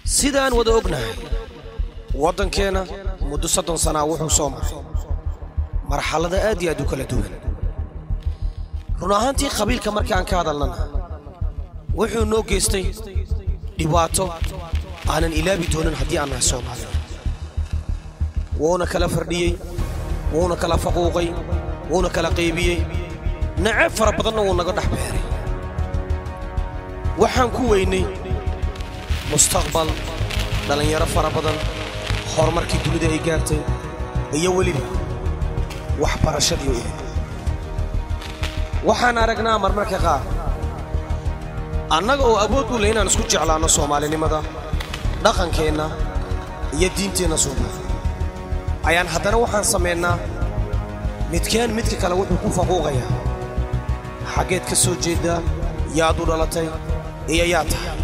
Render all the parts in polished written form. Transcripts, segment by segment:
sidaan wada ognahay waddankeena muddo 30 sano wuxuu soo maray marxalada aad iyo aad u kala duwan run ahaantii qabiilka markii aan ka hadalnana wuxuu noo geystay dhibaato aanan ilaabi doonin haddii aan nahay Soomaali wuuna kala fardhiyey wuuna kala faquuqay wuuna kala qaybiyey nacab fara badanna wuu naga dhex beeray waxaan ku weynay mustaqbal dhalinyaro fara badan horumarkii dunida ay gaartay iyo weliba waxbarashadii waxaan aragnaa marmarka qaar annaga oo awood u leeynaan isku jeclaano Soomaalinimada dhaqankeena iyo diinteena Soomaali ayaan haddana waxaan sameynaa midka kale wuxuu ku faquuqayaa xageed ka soo jeedaa yaad u dhalatay iyo yaa tahay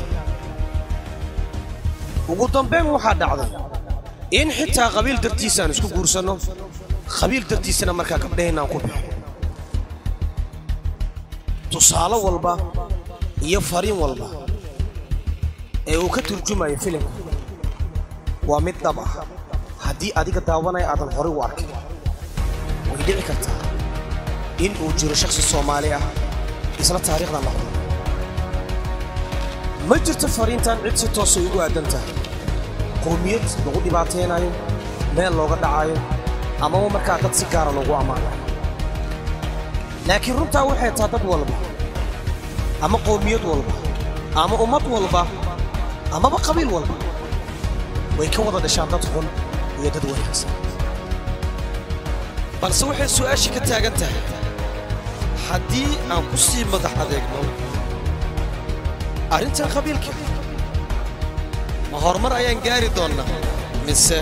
ugu dambeyn waxaa dhacday in xitaa qabiil dartiisa aan isku guursano qabiil dartiisana markaa gabdhaheennaan ku bixin tusaale walba iyo fariin walba ee uu ka turjumayo filimka waa mid dhab ah haddii adiga daawanaya aadan horey u arkin way dhici kartaa in uu jiro shakhsi Soomaali ah isla taariikhda la qoro ma jirto fariintan cid si toos ah ugu aadan tahay qowmiyad lagu dhibaateynayo meel looga dhacayo ama markaa dad si gaar ah loogu amaanayo laakiin runtaa waxay tahay dad walba ama qowmiyad walba ama ummad walba ama qabiil walba way ka wada dhashaan dad xun iyo dad wanaagsan balse waxay su'aashi ka taagan tahay haddii aan ku sii madax adeegno arrintan qabiilka ma horumar ayaan gaari doonnaa mise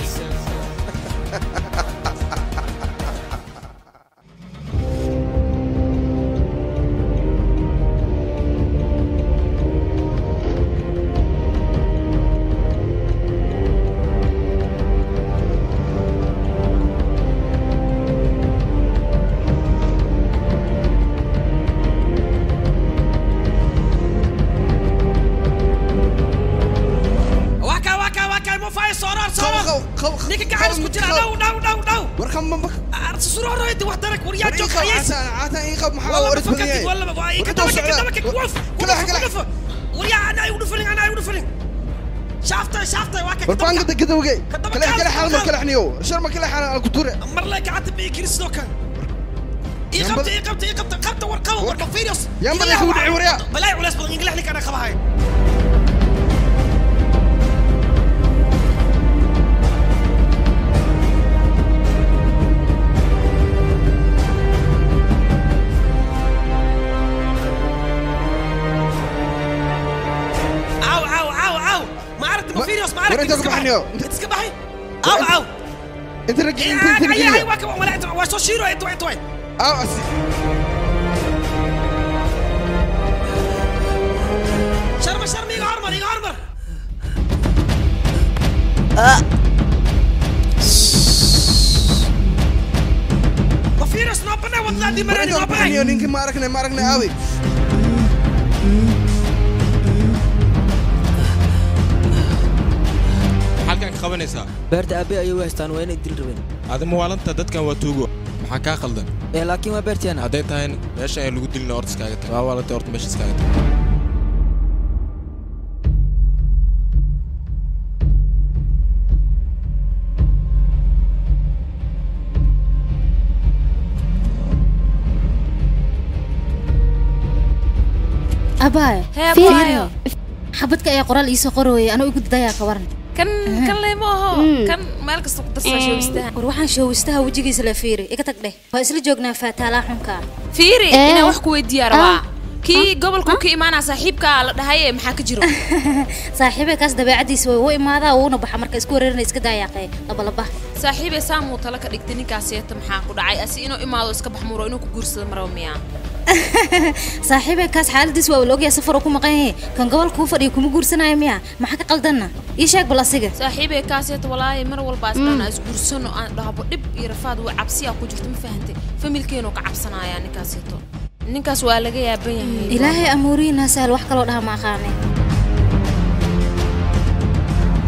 كلا حال ما كلا حنيو شر ما كلا حال الكتورة مر لك عتب كريستو كان قبت ورقه فيروس يا مر يكون عوريا بلاي ولا اسبق ينقلح لك انا خباهاي انت كبحنيو انت كبحي او انت رجع انت اي ولا واسو شيرو انت او اسي شرمي يغرمر وفيروس نوبنا والله دي مراني نوبنا نينك ما ركنا قوي qabanaysa beerta abi ay weestaan waa inay dil rabeen adama waalanta dadkan waa tuugo maxaa ka khaldan laakiin waa beertiyana haday tahay meesha ay lagu dilno ortiskaaga tag waa waalanta orta meesha iskaaga tag abay fiiriyo xabadka ay qoraal ii soo qorooyay anoo igu dayaa ka waran كان لي ما هو كان مالك سوق درسة شو يستاهل وروحان شو يستاهل وجيجي سلا فيري إيه كتقده فاسل جوجنا فتالا حنكا فيري أنا وحكو الديار بقى كي قبل كوكي إيمانا صاحبك على هاي محاك جرو صاحبي كاس دبي عدي سوي هو إماذا ونبح مركز كوريرنا إسكدا يا قي لبا صاحبي سامو طلق دقتني كاسية محاك ودعي أسينو إماذا إسكبح مرو إنو كجورس مروميا صاحبي كاس حال دي سوي ولوجي سفر وكم قيه كان قبل كوفر يكون جورسنا يميا ما حكى قلدنا إيشك بلا سجى صاحبي كاسية والله مر والباس أنا أسجورسنا ده بدب يرفض وعبسي أكو جرت مفهمتي فملكينو كعبسنا يعني كاسيتو نكاس والله يا بني إلهي أمورينا سهل وحكى له ده ما خانه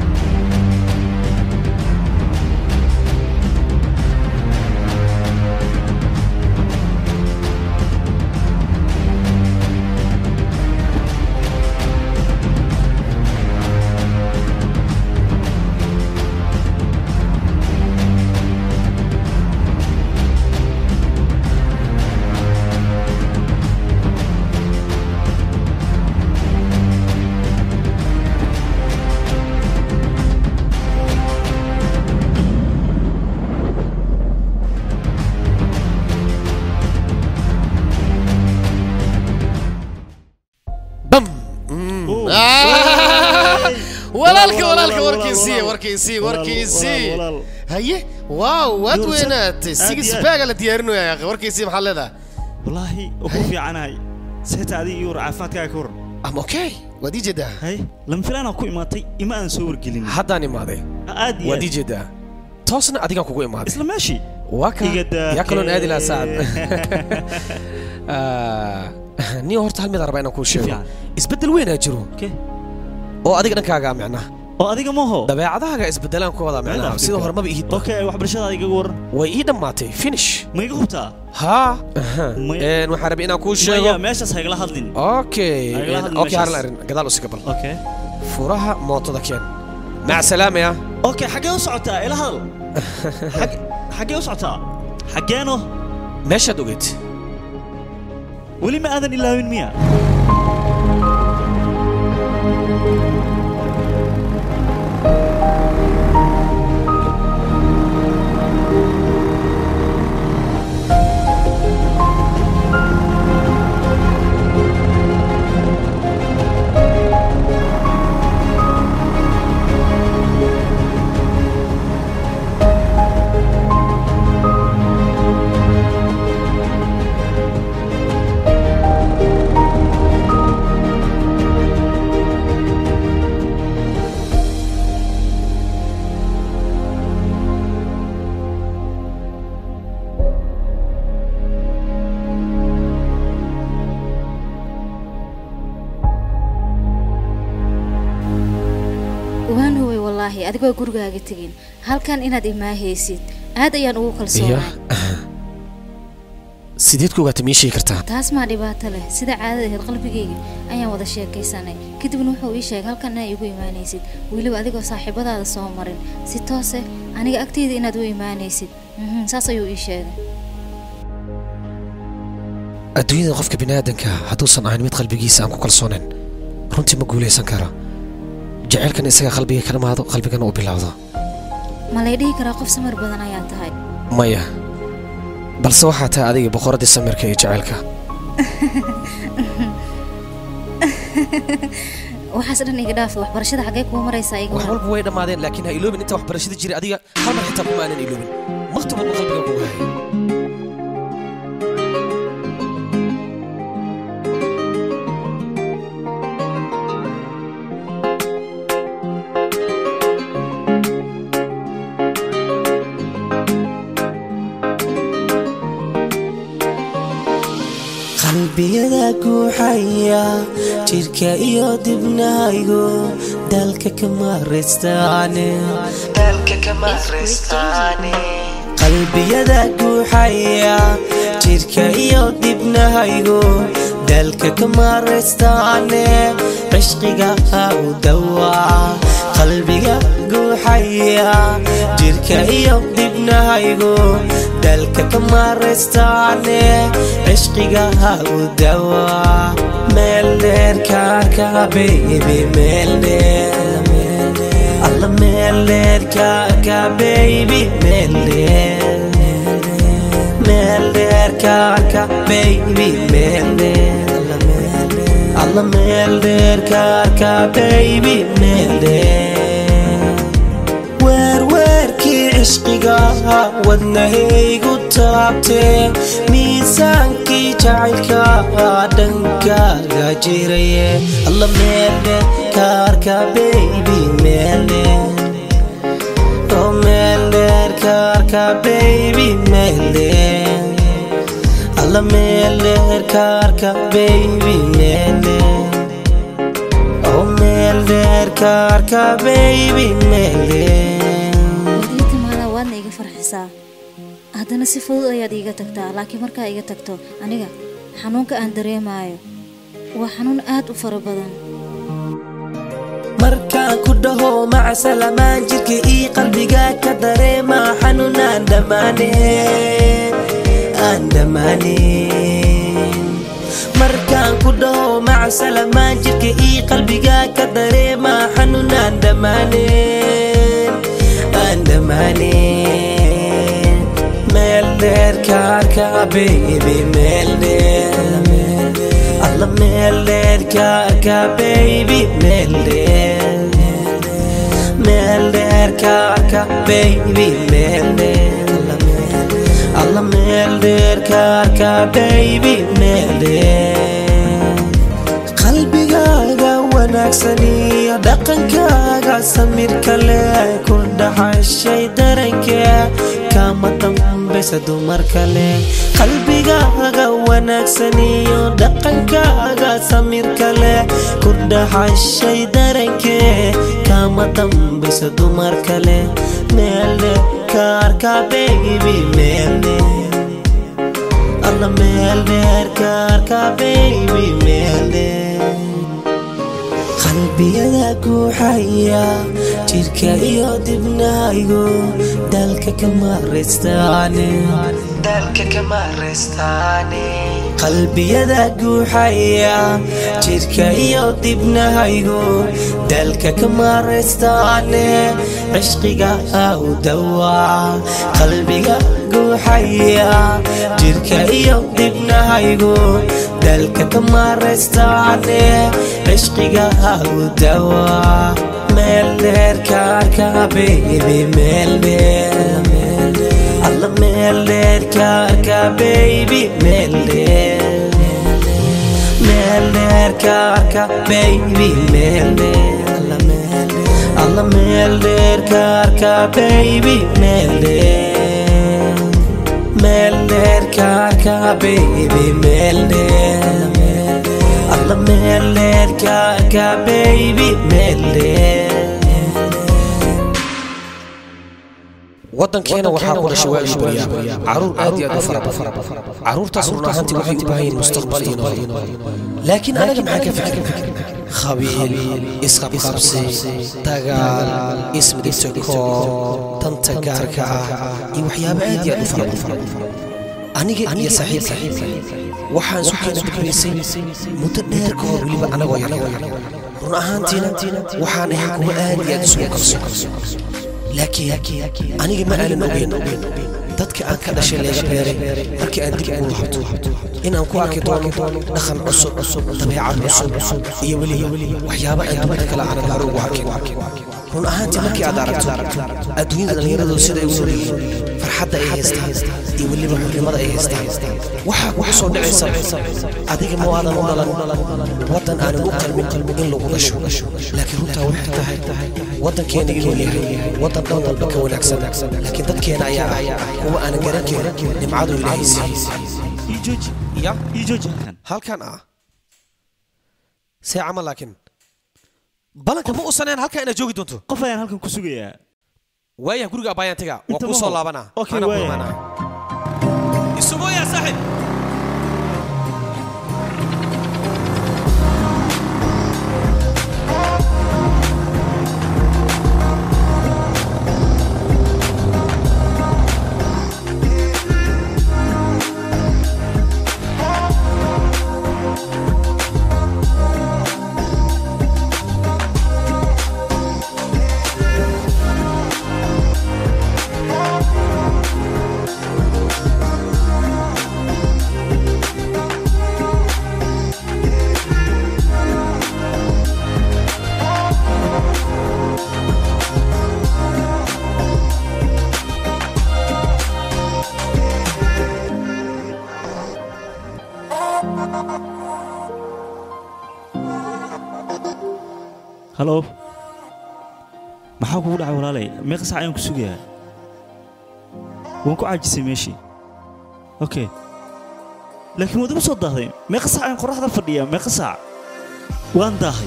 walaalka warkiisii haye waaw waad weynaatay six bag la diyaarinayo ya akhi warkiisii maxaa leedahay wallahi ugu fiicanahay seeta adii iyo caafimaadkaaga ka waran am okay waad ii jeedaa hay lama filaana ku imaatay ima aan soo wargelin haddaan imaaday waad ii jeedaa toosna adigaan kugu imaaday isla meeshii waa ka yaa kaloon aadi lahaa saacad niyo horta hal mid aan rabaa inaan kuu sheego isbeddel weynaa jiro oo adiga dhankaaga micnaha oo adiga maho dabeecadaha isbedelaan ku wada micnaha sida hore maba ihid okay waxbarashada iga waran way ii dhamaatay finish ma iga hubtaa ha waxaan rabaa inaan kuu sheego meeshaas ha igala hadlin okay haran arrin gadaal u sigabal okay furaha mootada keen mac salaama ya okay xagee u socotaa ila hadal xagee u socotaa xageeno meeshaad ogeyd weli ma aadan ilaawin miya adigoo gurigaaga tagin halkan inaad imaahaysid aad ayaan ugu kalsoonahay sideed ku ogaatay ma sheegi kartaa taas ma dhibaato leh sida caadada ahayd qalbigayga ayaan wada sheekaysanay kadibna wuxuu ii sheegay halkan ay igu imaanaysid weliba adigoo saaxiibadaada soo marin si toos ah aniga agteyda inaad u imaanaysid saas ayuu ii sheegay adduunyada qofka bini'aadanka hadduusan ahayn mid qalbigiisa aan ku kalsoonayn runtii ma guulaysan kara jaceylkan isaga qalbiga ka dhamaado qalbigana uu bilowdo ma lay dhihi karaa qof samir badan ayaa tahay maya balse waxaa tahay adiga boqoradii samirka iyo jaceylka waxaas dhan iga dhaaf waxbarashada xagee kuu maraysaa iga wax walba way dhammaadeen laakiin ha iloobin inta waxbarashada jiray adiga hal mar xitaa kuma aanan iloobin waqti walba qalbiga kugu hayay qalbiyada guuxaya jirka iyo dibnahaygu dalka kama restaane qalbiyada guuxaya jirka iyo dibnahaygu dalka kama restaane cishqiga u dawaa qalbiga guuxaya jirka iyo dibnahaygu dalka kama restaane cishqiga u dawaa meel dheer kaarka baby meel dheer alla meel dheer kaarka baby meel dheer kaarka baby meel dheer alla meel dheer kaarka baby meel dheer weerweerkii cishqiga wadnahaygu taabtee miisaankii jacaylka dhankaaga jiraye alla meel dheer kaarka baby meel dheer oo meel dheer kaarka baby meel dheer alla meel dheer kaarka baby meel dheer oo meel dheer kaarka baby meel dheer wadiyada waadna iga farxisaa haddana si fudud ayaad iiga tagtaa laakiin markaa iga tagto aniga xanuunka aan dareemaayo waa xanuun aad u fara badan markaan ku dhaho maca salamaan jirka ii qalbiga ka dareemaa xanuun aan dhammaanin markaan ku dhaho maca salamaan jirka ii qalbiga ka dareemaa xanuun aan dhammaanin meel dheer kaarka baby meel dheer alla meel dheer kaarka baby meel dheer كاركا بيبي ميلدير الله ميلدير كاركا بيبي ميلدير قلبي قاقا وناكسني دقن كاقا سمير كالي كل دحشي درنكي كاما تنبس دمر كالي قلبي قاقا وناكسني دقن كاقا سمير كالي كل دحشي درنكي كاما تنبس دمر كالي ميلدير كاركا بيبي ميلدير الله ميلدير كاركا بيبي ميلدير قلبي يدك وحيا تلك يودبنا يقول دالك كما رستاني دالك كما رستاني قلبي يدك وحيا تلك يودبنا يقول دالك كما رستاني عشقي ودوا قلبي وحيا تلك يودبنا يقول دالك كما رستاني عشقي ودوا ميلدير كاركا بيبي ميلدير الله ميلدير كاركا بيبي ميلدير ميلدير كاركا بيبي ميلدير الله ميلدير كاركا بيبي ميلدير ميلدير كاركا بيبي ميلدير الله ميلدير كاركا بيبي ميلدير waddankeena waxaa ku dhashay waa baryaa caruur aad iyo aad u fara badan caruurtaas run ahaantii waxay u baahan yihiin mustaqbal iyo nolol laakiin anaga maxaa ka fikir qabiil isqabqabsi dagaal ismidibtako danta gaarka ah iyo waxyaabo aad iyo aad u fara badan aniga iyo saaxiibkay waxaan isu keena fikiraysay muddo dheer ka hor weliba anagoo yar run ahaantiina waxaan ahay kuwa aad iyo aad isugu kalsoon لكن أنا ما أعلن أبين dadka aan ka dhashay leega beeray markii aan dib ugu laabto in aan ku arki doono dhaqan cusub dabeecad cusub iyo weli waxyaabo aan dadka kale aan hore ugu arkin run ahaantii markii aad aragto adduunyada dhalinyaradu sida ay u leeyihiin farxadda ay haystaan iyo weliba xurmada ay haystaan waxaa kugu soo dhacaysa adiga ma aadan u dhalan waddan aanan u qalmin in lagu dhasho laakiin runtaa waxay tahay waddankeena inuu yahay waddan dhan walba ka wanaagsan laakiin dadkeena ayaa هو أنا جركي نمعدو العيسى يجوج هالكان سيعمل لكن بلك مو أصلاً هالكان أنا جوجي دونتو قفايا هالكان كسوجيا ويا كورجا بايان تجا وقصة لابنا أوكي ويا السمو يا صاحب هلو maxaa kugu dhacay walaalay meeqa saac ayaan ku sugayaa waan ku caajisay meeshii okay laakiin wada ma soo daahday meeqa saac ayaan qorraxda fadhiyaa meeqa saac waan daahay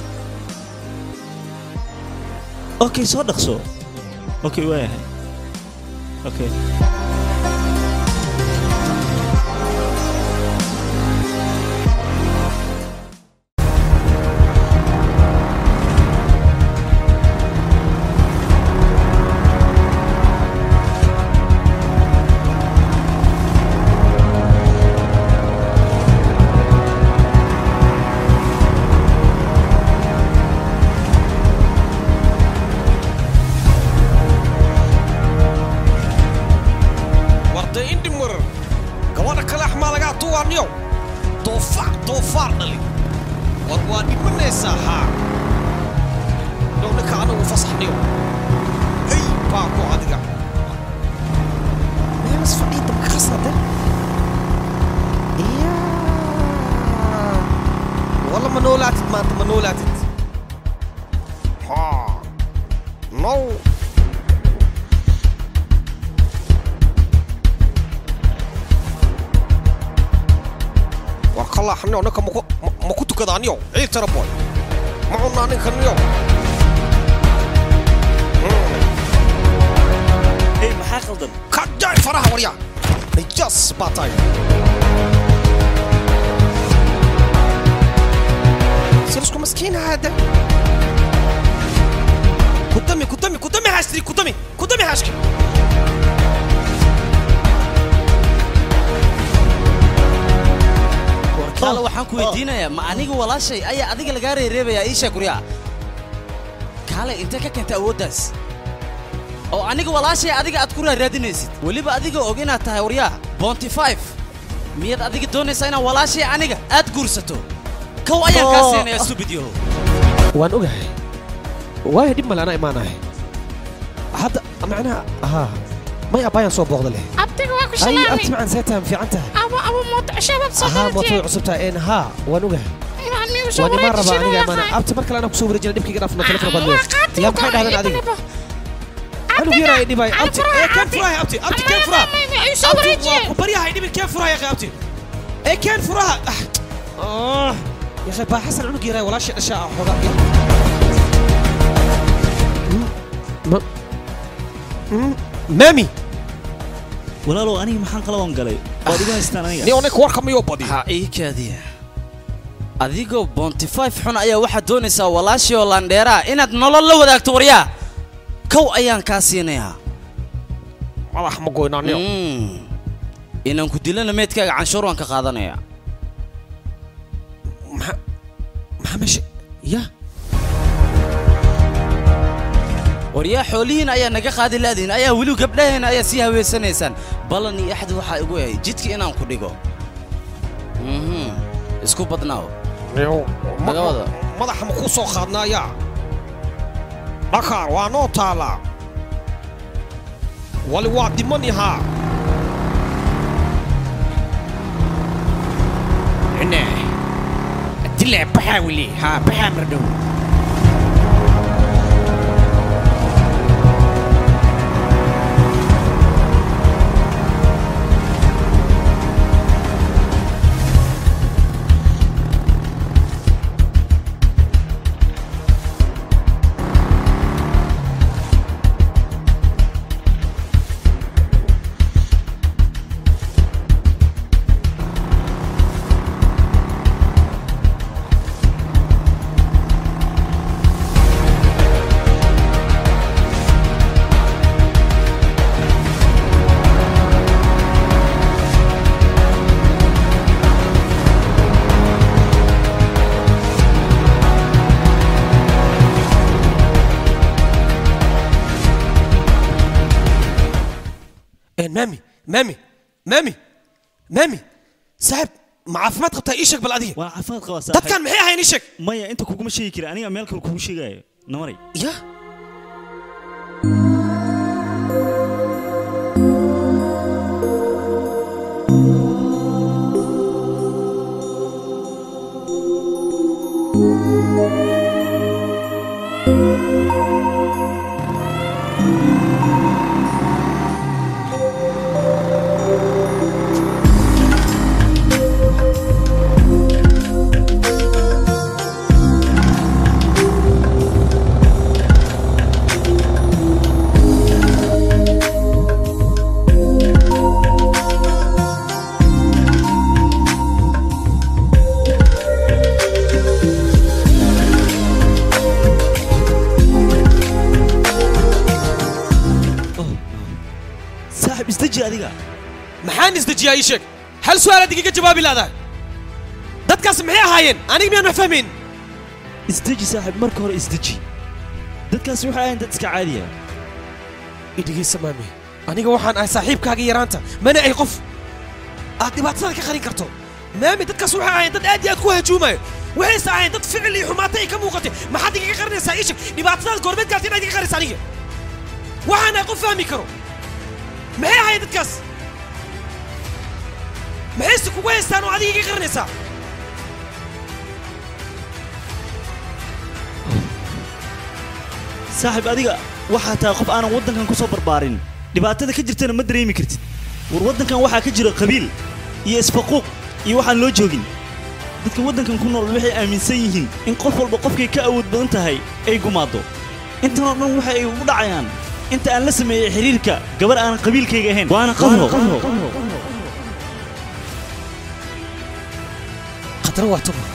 okay soo dhaqso okay waayahay okay منولاتد ما أنت منولاتد ها نو وكلا حنو نك مكو تكدانيو عيل تربوي ما عنا نكنيو إيه ما حاخلدن كجاي فرح وريا نجس باتاي سيرسكو مسكين هذا قدامي هاشتري قدامي هاشكي kala waxaan ku weydiinayaa ma aniga walaashay ayaa adiga laga reereebaya ii sheeg guriga kale inta ka keenta awoodaas oo aniga walaashay adiga aad ku raadinaysid waliba adiga og inaad tahay wariyaa Bounty 5 miyad adiga doonaysaa inaad walaashay aniga aad guursato kow ayaan ka siinaya studio waan ogahay waa dib malana imaanahay hadda macnaha ما يبغى ينصب بغض له. أبتك واقع شلامي. أي أبتك عن سيتها في عنتها. أبو موت شباب صدرتي. موت عصبتها إن ها ونوجه. وأنا مرة بعني أنا أبتك مركل أنا بسوي رجال نبكي قرف مثل فرق بدو. يا محمد هذا العادي. أنا ويا إني باي أبتك كم فراي أبتك كم فراي. أبتك وبريها إني بالكم فراي يا أبتك. كم فراي. يا أخي بحس عنك يراي ولا شيء أشياء حرام. مامي walaalow aniga maxaan qalabaan galay oo diga haystaan aniga ni onek warka miyo badi ha ii kaadiya adigo Bounty 5 xun ayaa waxa doonaysaa walaashii oo landheera inaad nolol la wadaagto wariyaa kow ayaan ka siinayaa madax ma goynaaniyo inaan ku dilana meedkaaga canshuur waan ka qaadanayaa maxamesh ya وريا حولين أيا نجاح هذه الذين أيا ولو قبلها هنا أيا سيها ويسنيسان بلني أحد وحى يقول جدك أنا أنقذيكو اسكو بدناو ماذا حمقوسو خدنا يا بكر وانو تالا ولي وادي مني ها هنا تلع بحاولي ها بحامردو مامي صاحب ما عفمت قبتها إيشك بالقضية وعفمت قبتها صاحب تتكلم محيها هاي نيشك مايا أنت كوكو مشي كده أنا أميالك كوكو مشي جاي نمري يا محان ازدجي ايشك هل سؤال دقيقة جوابي لا دتكاس محي هاين أنا مين ما فاهمين ازدجي صاحب مركو هور ازدجي دتكاس وحا هاين دتك عادية إدقي سمامي أنا وحان أي صاحب كاقي يرانتا من أي قف أدبات صادق خلين كرتو مامي دتكاس وحا هاين دت أدي أكوها جومي وحين ساعين دت فعلي حماتي كموقتي ما حد يقي قرني سايشك دبات صادق قربت قالتين أدي قرني سانية وحان أقف فهمي كرو محي هاين دتكاس محيسك ويستانو عادي يقرنسا saaxiib adiga waxaa tahay qof aanan waddankan ku soo barbaarin dhibaatada ka jirtana ma dareemi kartid war waddankan waxaa ka jira qabiil iyo isfaquuq iyo waxaan loo joogin dadka waddankan ku nool waxay aaminsan yihiin in qof walba qofkay ka awood badan tahay ay gumaado intan oo dhan waxa ay ugu dhacayaan inta aan la sameeyey xiriirka gabar aan qabiilkayga ahayn waana qadro qadro waa tuba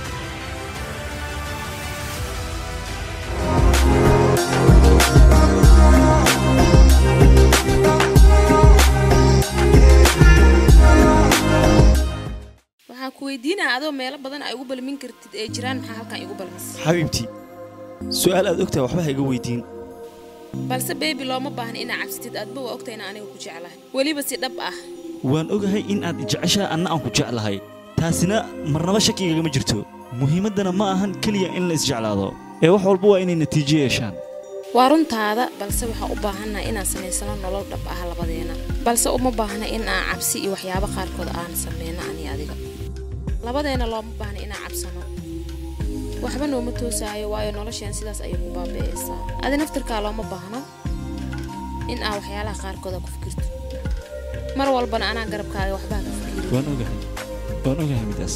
waxaan ku weydiinaa adoo meelo badan ay ugu balmin kartid ee jiraan maxaa halkan igu balmisay xabiibti su'aal aad ogtahay waxba ha iga weydiin balse baby looma baahna inaa cabsatid aadba waa ogtahay inaan aniga ku jeclahay weliba si dhab ah waan ogahay in aad jeceshahay anna aan ku jeclahay taasina marnaba shakigagama jirto muhiimaddana ma ahan keliya in la isjeclaado ee wax walba waa inay natiijo yeeshaan waa runtaada balse waxaan u baahannahay inaan samaysano nolol dhab ah labadeena balse uma baahna in aan cabsi iyo waxyaabo qaarkood aan samayno ani adiga labadeena looma baahna inaan cabsano waxba nooma toosaayo waayo nolosheen sidaas ayay ku baabi'aysaa adi naftirkaa looma baahno in aan waxyaalaha qaarkooda ku fikirto mar walbana anaa garabkaaga waxbaa ka fikiri waan ogahay midaas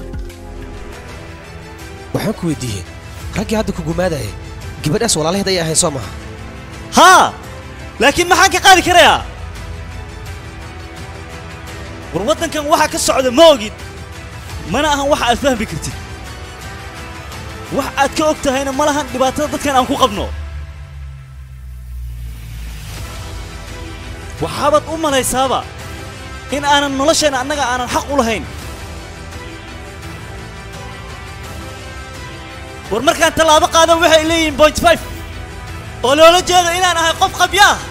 waxaan ku weydiiyey raggii hadda ku gumaadaya gabadhaas walaalaheed ayay ahayn soo maha haa laakiin maxaan ka qaadi karayaa war waddankan waxaa ka socda ma ogid mana ahan waxa aad fahmi kartid wax aad ka og tahayna ma lahan dhibaatada dadkan aan ku qabno waxaabaad u malaysaaba in aanan nolosheenna annaga aanan xaq u lahayn war markaan tallaabo qaado waxay leeyihiin point 5 oo loola jeedo inaan ahay qof qabya ah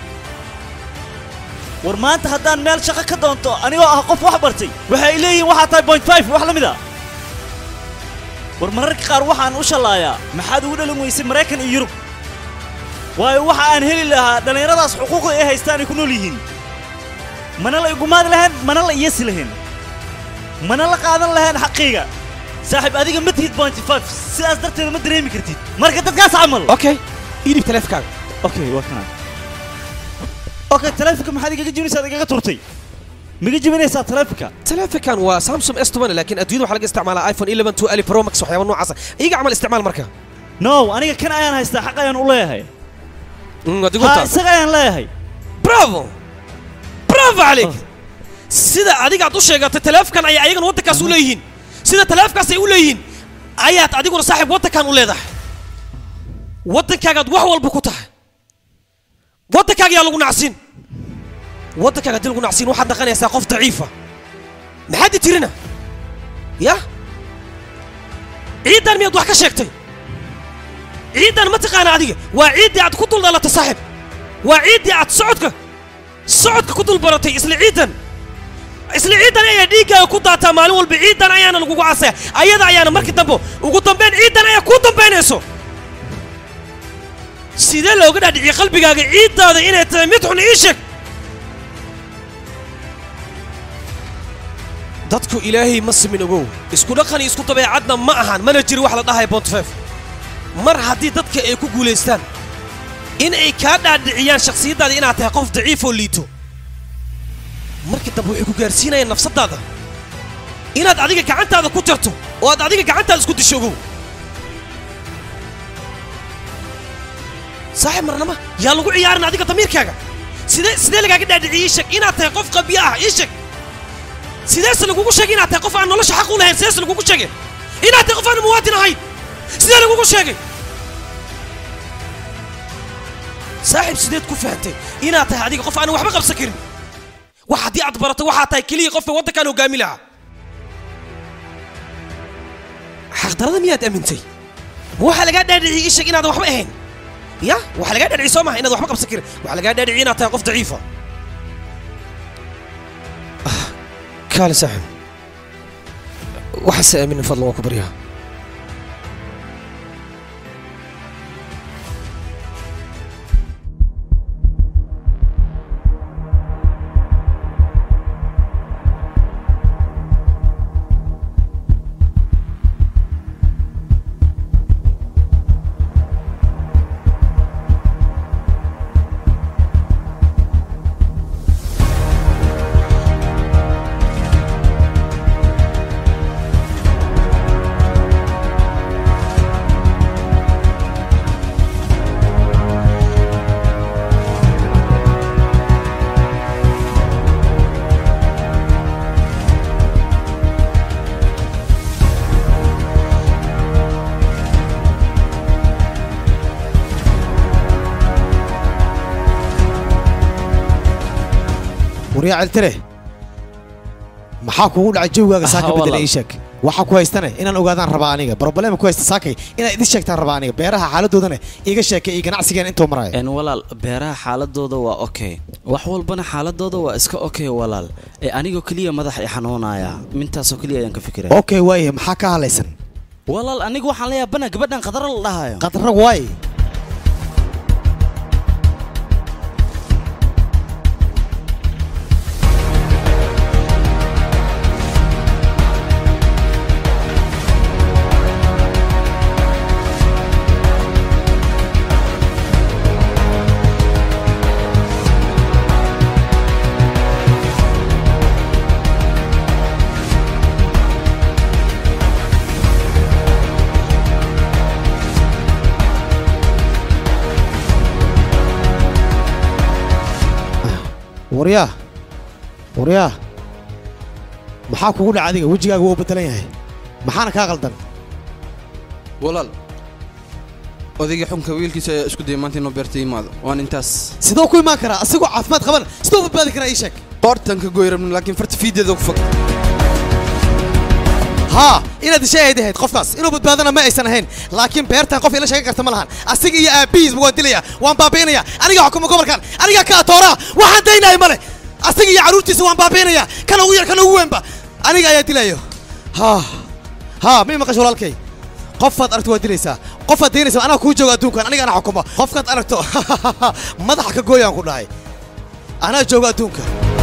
war maanta haddaan meel shaqo ka doonto anigoo ah qof wax bartay waxay leeyihiin waxaa tahay point 5 wax la mid ah war mararka qaar waxaan u shallaayaa maxaad ugu dhalin weysay maraykan iyo yurub waayo waxa aan heli lahaa dhallinyaradaas xuquuqda ay haystaan ay ku nool yihiin mana la igumaadi lahayn mana la iyasi lahayn mana la qaadan lahayn xaqayga saaxiib adiga ma tihid point 5 sidaas darteed ma dareemi kartid marka dadkaas camal okay iidib taleefankaaga okay waa kana okay taleefanka maxaad igaga jibinaysaa igaga turtay miga jibinaysaa taleefankan waa Samsung S7 laakiin adduunyada waxaa laga isticmaalaa iPhone 11 2 Ali Pro Max waxyaabo noocaas iga camal isticmaal marka no aniga kan ayaan haystaa xaq ayaan u leeyahay adigu taas isaga ayaan leeyahay bravo عليك sida adiga aad u sheegatay taleefankan ay ayagana waddankaas u leeyihiin sida taleefankaas ay u leeyihiin ayaad adiguna saaxiib waddankan u leedahay waddankaagaad wax walba ku tahay waddankaaga yaa lagu nacsiin waddankaaga haddii lagu nacsiin waxaad dhaqanaysaa qof daciifa maxaad i tirina ya ciidan miyaad wax ka sheegtay ciidan ma taqaana adiga waa ciiddii aad ku dul dhalatay saaxiib waa ciiddii aad socodka ku dul baratay isla ciidan ayaa dhiiggaaga ku daataa maalin walba ciidan ayaana lagugu casaya ayada ayaana markii dambe ugu dambeyn ciidan ayaa kuu dambaynayso sidee looga dhaadhiciye qalbigaaga ciiddaada inay tahay mid xun ii sheeg dadku ilaahay ma simin ogow isku dhaqan iyo isku dabeecadna ma ahan mana jiri wax la dhahay bontifef mar haddii dadka ay ku guulaystaan in ay kaa dhaadhiciyaan shakhsiyaddaada inaad tahay qof daciif oo liito markii dambe waxay ku gaarsiinayaan nafsaddaada inaad adiga gacantaada ku jarto oo aad adiga gacantaada isku disho ogow saaxiib marnaba yaa lagu ciyaarin adiga damiirkaaga sidee lagaaga dhaadhiciyey sheeg inaad tahay qof qabiya ah ii sheeg sideese lagugu sheegay inaad tahay qof aan nolosha xaq u lahayn sideese lagugu sheegay inaad tahay qof aan muwaadin ahayn sidee lagugu sheegay saaxiib sideed ku fahantay inaad tahay adiga qof aan waxba qabsan karin wax haddii aad barato waxaa tahay keliya qofka waddankaan hogaami lahaa xaqdarada miyaad aamintay ma waxaa lagaa dhaadhiciyey ii sheeg inaadan waxba ahayn ya waxaa lagaa dhaadhiciyey soo maha inaad waxba qabsan karin waxaa lagaa dhaadhiciyey inaad tahay qof daciifa كالي ساحب وحس من فضل وكبريها وريا علتره maxaa kugu dhacay jawgaaga saaka bedel ii sheeg waxa ku haystana inaan ogaadaan rabaa aniga problem ku haysta saakay inaan idin sheegtaan rabaa aniga beeraha xaaladoodana iiga sheekay ii ganacsigan intuu marayo een walaal beeraha xaaladooda waa okay wax walbana xaaladooda waa iska okay walaal ee aniga kaliya madax ay xanuunaya mintaasoo kaliya ayaan ka fikiray okay waaye maxaa ka halaysan walaal aniga waxaan la yaabana gabadhan qadar la dhahayo qadar waaye وريا maxaa kugu dhacay adiga wajigaaga wuu bedelan yahay maxaana ka qaldan walaal odayga xunka wiilkiisa isku day maanta inuu beertay imaado waan intaas sidoo ku imaan kara asagoo caafimaad qaban sidoo badbaadi kara ii sheeg qortanka gooyram laakiin farta fiideeda ku fog ها إنا دشاهد هيد قفص إنه بدبادنا ما إيسان هين لكن بيرتان قف إلا شيء كرت ملهان أسيق يا أبيز موديليا وان بابينيا أنا جا حكم قبل كان أنا جا كاتورا واحد دينا يمله أسيق يا عروتي سوان بابينيا كانوا ويا كانوا وين با أنا جا يديليو ها مين ما كشول الكي قفت أرتو وديليسا قفت دينيسا أنا كوجو أدوك أنا حكمه قفت أرتو ما ضحك جويا كلها أنا جو أدوك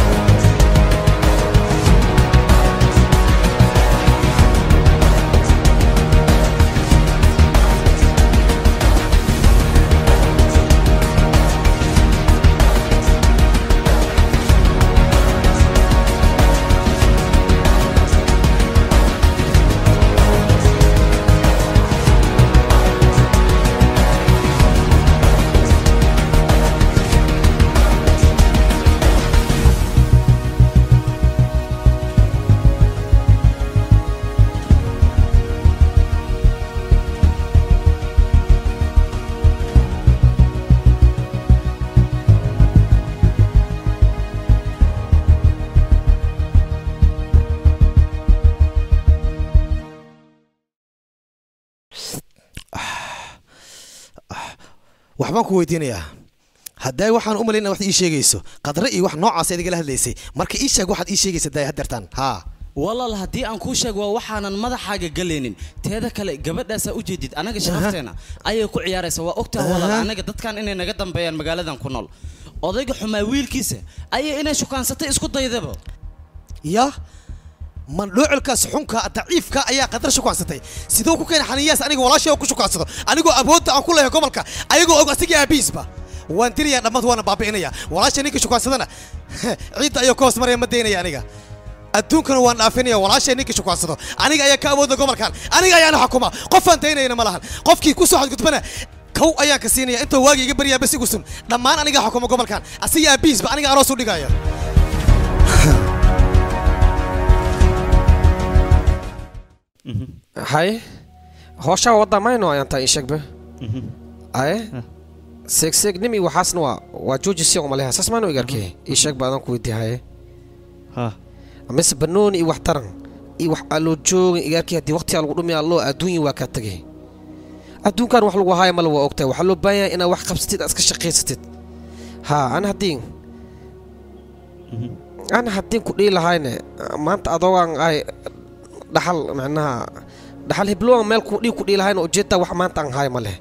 waxbaan ku weydiinayaa hadday waxaan u malaynaa wax ii sheegayso qadre iyo wax noocaas adiga la hadlaysay marka ii sheeg waxaad ii sheegaysa day hadeertaan haa walaal haddii aan kuu sheego waa waxaanan madaxaaga galaynin teeda kale gabadhaasaa u jeedid anaga sharafteena ayay ku ciyaaraysaa waa ogtahay walaal anaga dadkan inay naga dambeeyaan magaaladan ku nool odayga xumaa wiilkiisa ayay inay shukaansatay isku daydaba ya man dhuuculkaas xunka daciifka ayaa qadar shukaansatay sidoo ku keenay xaniyaas aniga walaashay ku shukaansado anigoo awoodda aan ku leeyahay gobolka ayagoo og asiga aabiisba waan diriyaa dhammaad waana baabi'inaya walaashay ninka shukaansadana ciidda ayuu ka hoos maraya ma daynaya aniga adduunkana waan dhaafinaya walaashay ninka shukaansado aniga ayaa ka awoodda gobolkan aniga ayaana xukuma qofaan daynayna ma lahan qofkii ku soo xadgudbana kow ayaan ka siinaya intoo waagi iga baryaa bas igu sun dhammaan aniga xukuma gobolkan asiga aabiisba aniga aroos u dhigaya هاي هوشا وضع ما ينوع أنت إيشك به أيه سيك نمي وحسن وجوج السيوم عليها أساس ما نوع كي إيشك بعدين كويتي هاي ها أمس بنون إيه واحترم إيه وحلو جو إيه كي هدي وقتي على القدوم الله أدوني وكتجي أدون كان وحلو وهاي ملو وقته وحلو بايا إنا وح خمستيد أسك شقيستيد ها أنا هدين كل هاينا ما أنت أضوان هاي dhaxal macnaha dhaxal hibloon meel ku dhiilahayn oo jeedta wax maanta aan hay male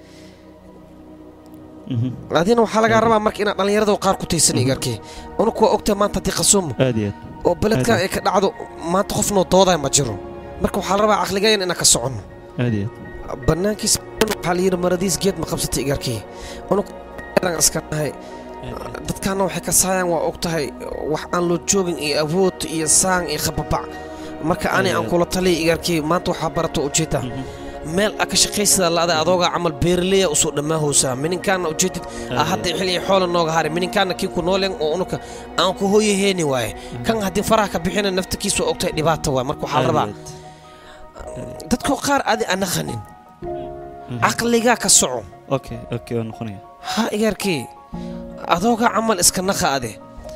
adina waxa laga rabaa marka inaad dhalinyarada qaar ku taysan igarkii oo ku ogtay maanta tii qasum oo baladka ay ka dhacdo maanta qofno dooday ma jiro marka waxa la rabaa aqligayn ina ka socono banaankiis waxa la yiri maradiis geed ma qabsatay igarkii oo aan askanahay dadkana waxay ka saayaan waa ogtahay wax aan loo joogin iyo awood iyo saan iyo khababac marka ani aan kula talay igarkii maanta waxa barato ujeeda meel ka shaqeysada laada adooga amal beerleeya u soo dhamaahoosa mininkaana ujeedid hadda xilli xoolo nooga haray mininkaana kii ku nooleen oo unuka aan ku hooyaheeni waaye kan hadii faraha ka bixina naftikiisa ogtay dhibaato waa marka waxa la rabaa dadku qaar adi ana khanin aqliga ka soco okay oo noqonaya ha igarkii adooga amal iska naqaade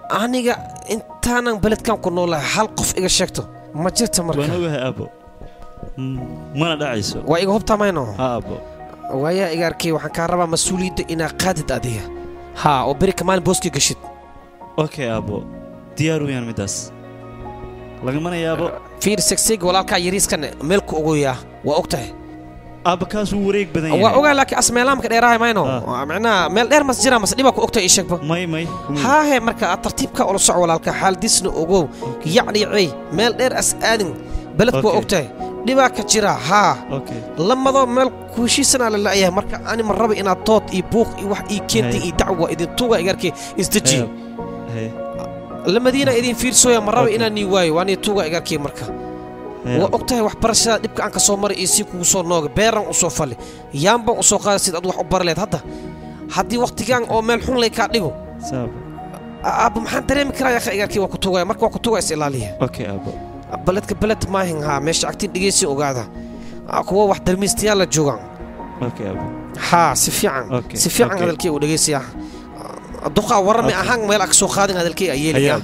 aniga intaanan beledkan ku noolahay hal qof iga sheegto ma jirta marka waan ogahay aabo mana dhacayso waa iga hubtaa mayno aabo waayaa iga arkay waxaan kaa rabaa mas-uuliyadda inaa qaadid adiga haa oo beri kamaalin booskii gashid okay aabo diyaar u yaan midaas lagamana yaabo fiir segsig walaalkaa yariiskan meelku ogoyaa waa og tahay aaba kaas wuu wareeg badan yahay waa ogaa laakiin asmeelaamka dheerahay mayno macnaha meel dheer mas jira mas dhiba ku ogtahay ii sheegba may haahe marka aad tartiibka ula soco walaalka xaaladiisna ogow yacni cey meel dheer as aadin beledku waa og tahay dhibaa ka jira haa lamadoo meel ku heshiisanaa la la'yahay marka ani ma raba inaad dood iyo buuq iyo wax ii keentay iyo dacwa idin tuuga igarkii isdeji lamadiina idin fiirsooya ma raba inaan nii waayo waa nii tuuga igarkii marka waa og tahay waxbarashada dhibka aan ka soo maray iyo sii kugu soo nooga beeran u soo fali yaanbaan u soo qaada sid ad wax u bari leed hadda haddii wakhtigaan oo meel xun lay kaa dhigo aabba maxaan dareemi karaa yaqa igarkii waa ku tuugaya marka waa ku tuugaya is ilaaliya beledka beled maahin haa meesha agtiin dhegeysi ogaada kuwa wax darmiistayaal la joogaan haa si fiican hadalkii uu dhegeysiyaa duqaa warrami ahaan meel ag soo qaadin hadalkii ay yeelaya